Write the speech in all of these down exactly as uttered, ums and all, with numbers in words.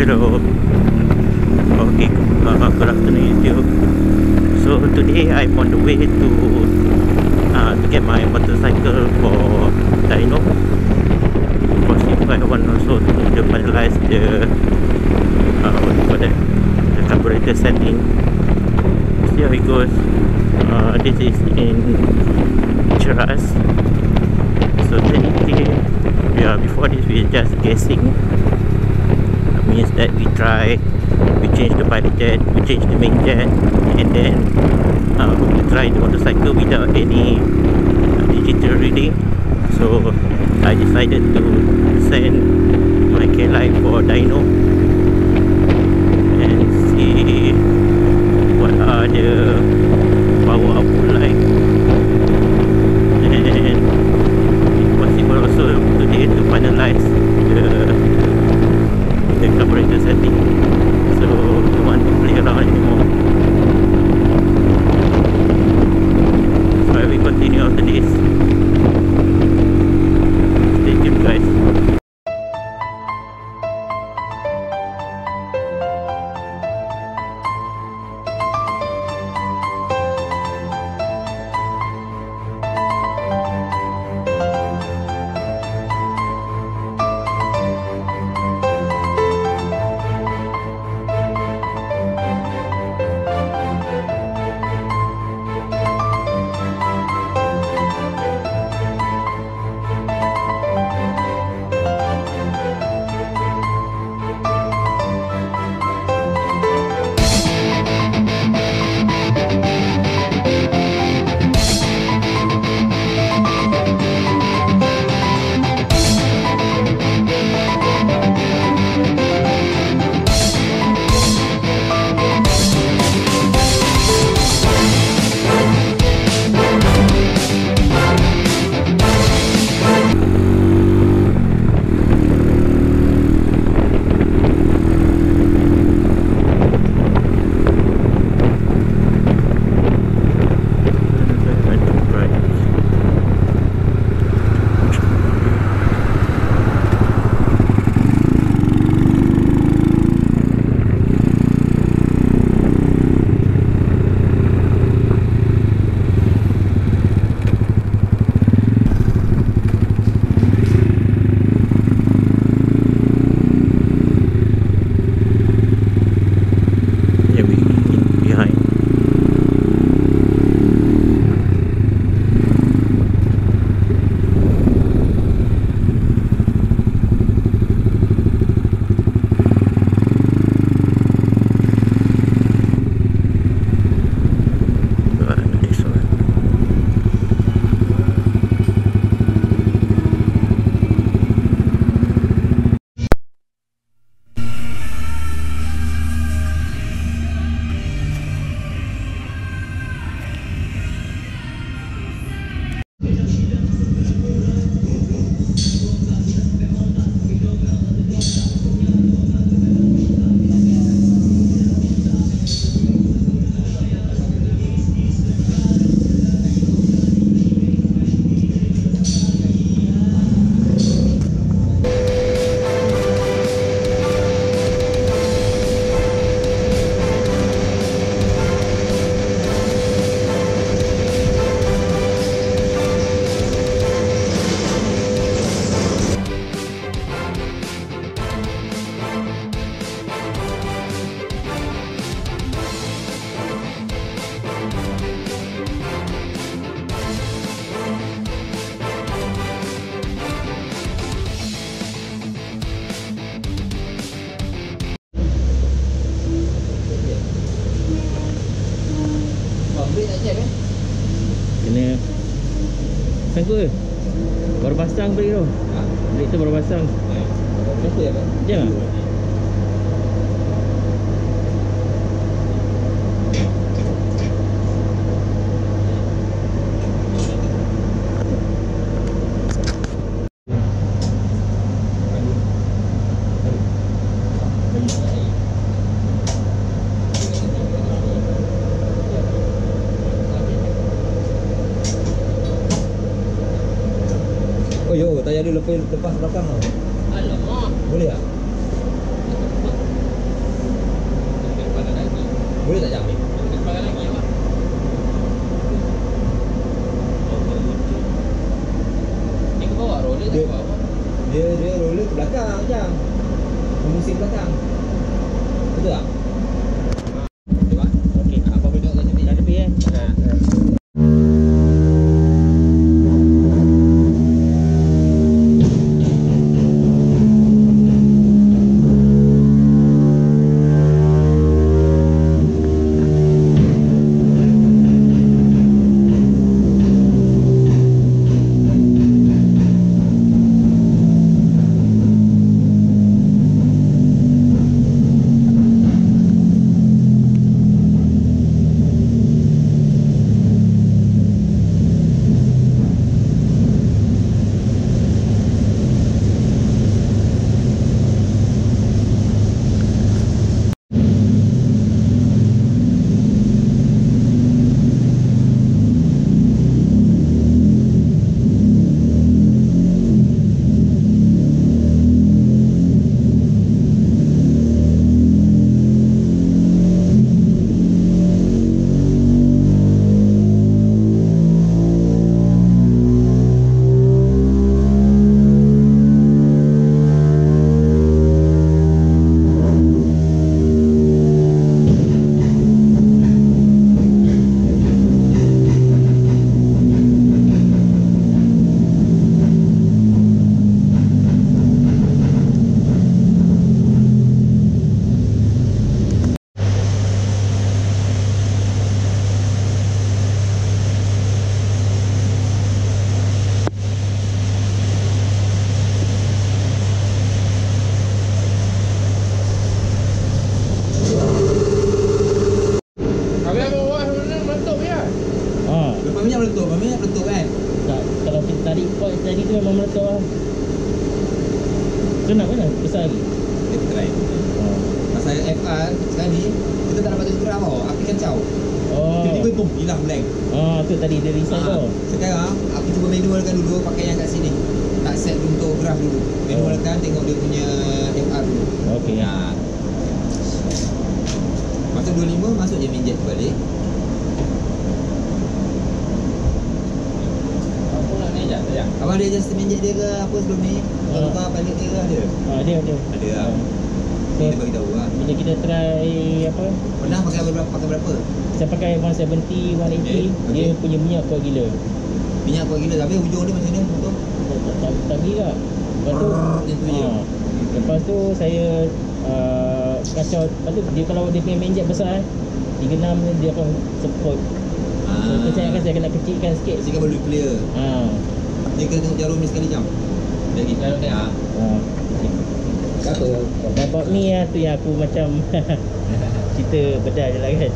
Hello. Okay, uh, good afternoon YouTube. So today I'm on the way to uh, to get my motorcycle for dyno. Because if I want also to finalize the uh, what do you call that, the carburetor setting. See how it goes. Uh, this is in Cheras. So technically, yeah, before this we just guessing. That means that we try, we change the pilot jet, we change the main jet, and then uh, we try the motorcycle without any uh, digital reading. So I decided to send my K-Lite for dyno and see what are the power output like, and if possible also today to finalize the the carburetor setting. So don't want to play around anymore. So I will continue after this. Stay tuned, guys. Kena sangkut baru pasang brake tu. Brake tu baru pasang. Sangkut ya kan? Ya. Oh yo, tayar dia lepas lepas belakang tau. Alamak. Boleh tak? Musim belakang. Betul tak? Coba. Okey. Apa benda kat tepi? Dah tepi eh. Ha. Minyak meletup, minyak meletup kan? Tak, kalau kita tarik pot tadi tu memang meletup lah. Kenapa kan? Besar lagi. Kita try. Oh. Pasal F R sekarang ni kita tak dapat gerak tau. Api kacau. Oh. Tiba-tiba boom, hilang blank. Ah, tu tadi dia reset Ha. tu. Sekarang aku cuba manualkan dulu pakai yang kat sini. Tak set untuk graf dulu. Manualkan tengok dia punya F R dulu. Okey. Ha. Masa dua puluh lima masuk je minjet tu balik. Abang ada adjust minjet dia ke apa sebelum ni? Kalau kau balik dia ke ada? Ah, dia ada. Ada lah. So, Dia bagi tahu lah. bila kita try apa? Pernah pakai berapa? Pakai berapa? Saya pakai one seventy, one eighty. Okay, okay. Dia punya minyak kuat gila. Minyak kuat gila tapi hujung dia macam mana? Betul? Tak tak tak gila. Lepas tu Macam tu je. ah, lepas tu saya uh, kacau. Lepas tu dia kalau dia punya minyak besar eh, tiga enam dia akan support. So, Ah. saya akan saya kena kecilkan sikit. Sikit baru clear. Ah. Dia kena tengok jarum ni sekali jam. Lagi kalau dia ah. Ah. Apa? Babak ni lah tu yang aku macam kita bedah je lah kan.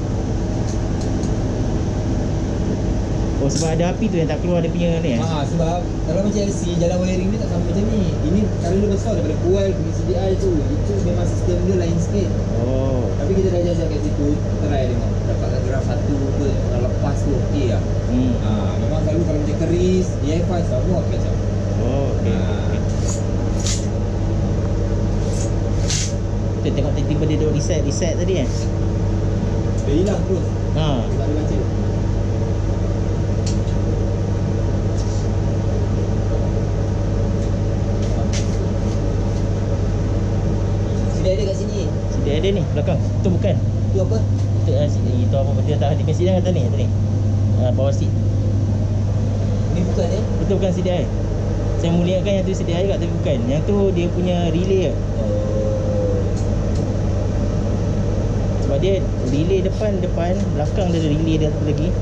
Oh, sebab ada api tu yang tak keluar dia punya ni eh? Ha, sebab kalau macam L C jalan wiring ni tak sama macam ni. Ini kalau dia besar daripada coil ke C D I tu. Itu memang sistem dia lain sikit. Oh. Tapi kita dah jajak kat situ, try tengok. Dapatkan graf satu ke kalau lepas tu okey lah. Hmm. Ha, memang selalu kalau macam keris, D I Y selalu api kacau. Oh, okey. Ha. Okay. Kita tengok tiba-tiba dia duk reset reset tadi eh. Dia hilang terus. Ha. Dia tak ada baca. Sini ada kat sini. Dia ada ni belakang. Tu bukan. Tu apa? Itu uh, itu apa benda tak ada mesin kata ni tadi. Ah, power seat. Ni bukan eh? Betul bukan C D I. Saya muliakan yang tu C D I kat tapi bukan. Yang tu dia punya relay ke. Sebab dia relay depan depan, belakang dia ada relay dia satu lagi.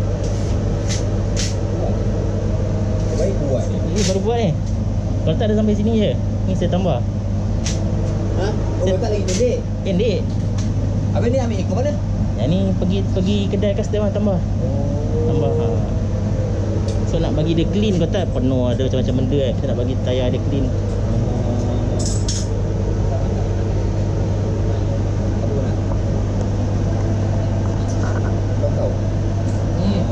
Baik buat ni. Ini baru buat ni. Kalau tak ada sampai sini je. Ni saya tambah. Ha? Oh, Set- tak lagi pendek. Pendek. Abang ni ambil ikut mana? Yang ni pergi pergi kedai custom lah tambah. Tambah ha. So nak bagi dia clean kau tak penuh ada macam-macam benda kan. Kita nak bagi tayar dia clean. Apa nak? Kau tahu? Hmm.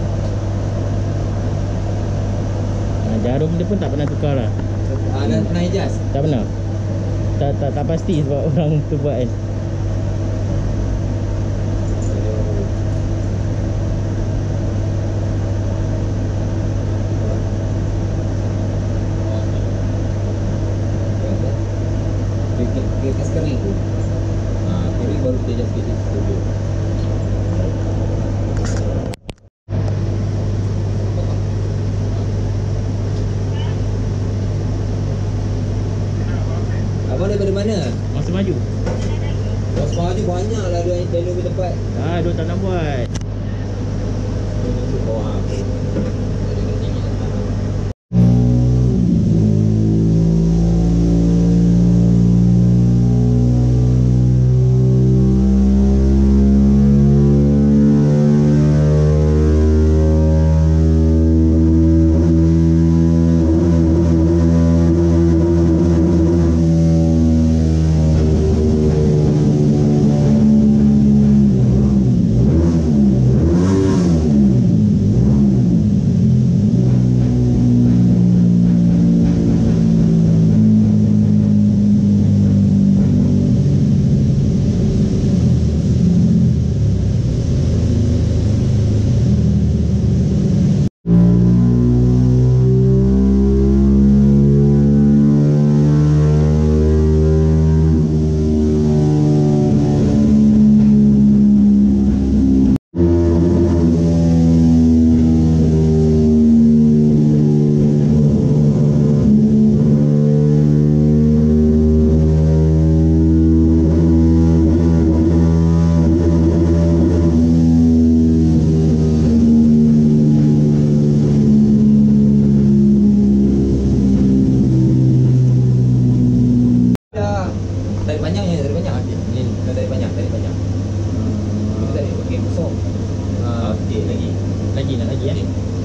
Ha, jarum dia pun tak pernah tukar lah. Ah, dah pernah adjust? Tak pernah. Tak tak tak pasti sebab orang tu buat kan. Pakai kas kering tu. Ah, kering baru kita adjust sikit dulu. Abang daripada mana? Masa maju. Bos maju banyak lah ada yang di tempat. Ah, dia tak nak buat. Oh, ah. Tarik panjangnya, tarik panjang. Okey. Ni dah tarik panjang, tarik panjang. Kita tarik okey kosong. Ah, okey lagi. Lagi nak lagi ya.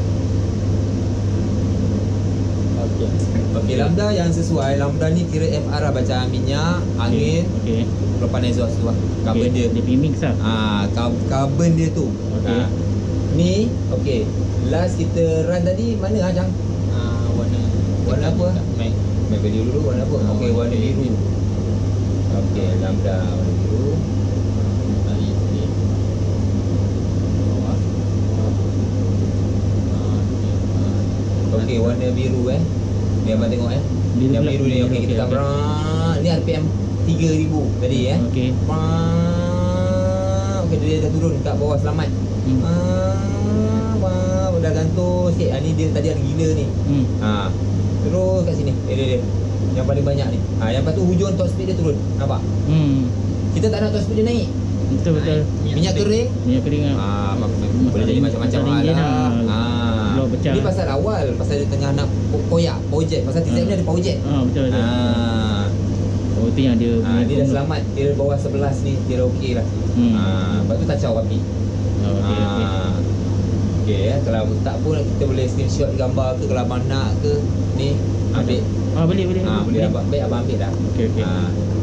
Okey. Okey, lambda yang sesuai. Lambda ni kira F R lah, baca minyak, angin, Okey. keluapan exhaust tu lah. Carbon Okay. dia. Dia punya mix lah. Ah, kar- carbon dia tu. Okey. Ah. Ni okey. Last kita run tadi mana ah Jang? Ah, warna Warna apa? Mac. Main video dulu warna apa? Ah, Okey, warna warna biru. biru. Okey, lambda warna biru. Tadi ni. Bawah. Ah, okey. Ah. Okey, warna biru eh. Ni abang tengok eh. Biru yang pula. biru ni okey Okey, kita okey. tambah. Ni R P M tiga ribu tadi eh. Okey. Pah. Okey, dia dah turun kat bawah selamat. Hmm. Ah, wah, dah gantung sikit. Ah, ni dia tadi ada gila ni. Hmm. Ha. Terus kat sini. Eh, dia, dia. Yang paling banyak ni. Ha, yang lepas tu hujung top speed dia turun. Nampak? Hmm. Kita tak nak top speed dia naik. Betul betul. Minyak kering. Minyak kering ah. Ah, ha, boleh jadi macam-macam hal Masalah lah. enjin Ha. lah. Blow pecah. Ni pasal awal, pasal dia tengah nak po- koyak, power jet. Pasal T Z ni Ah. ada power jet. Ah, betul betul. Ha. Oh, tu yang dia. Ha, dia dah selamat. Kira bawah sebelas ni kira okey lah. Hmm. Ha, lepas tu kacau api. Oh, okey okey. Ah. Okey ya, kalau tak pun kita boleh screenshot gambar ke kalau abang nak ke ni ambil. Ah, boleh boleh. Ah, boleh abang, baik abang ambil dah. Okey okey. Ah,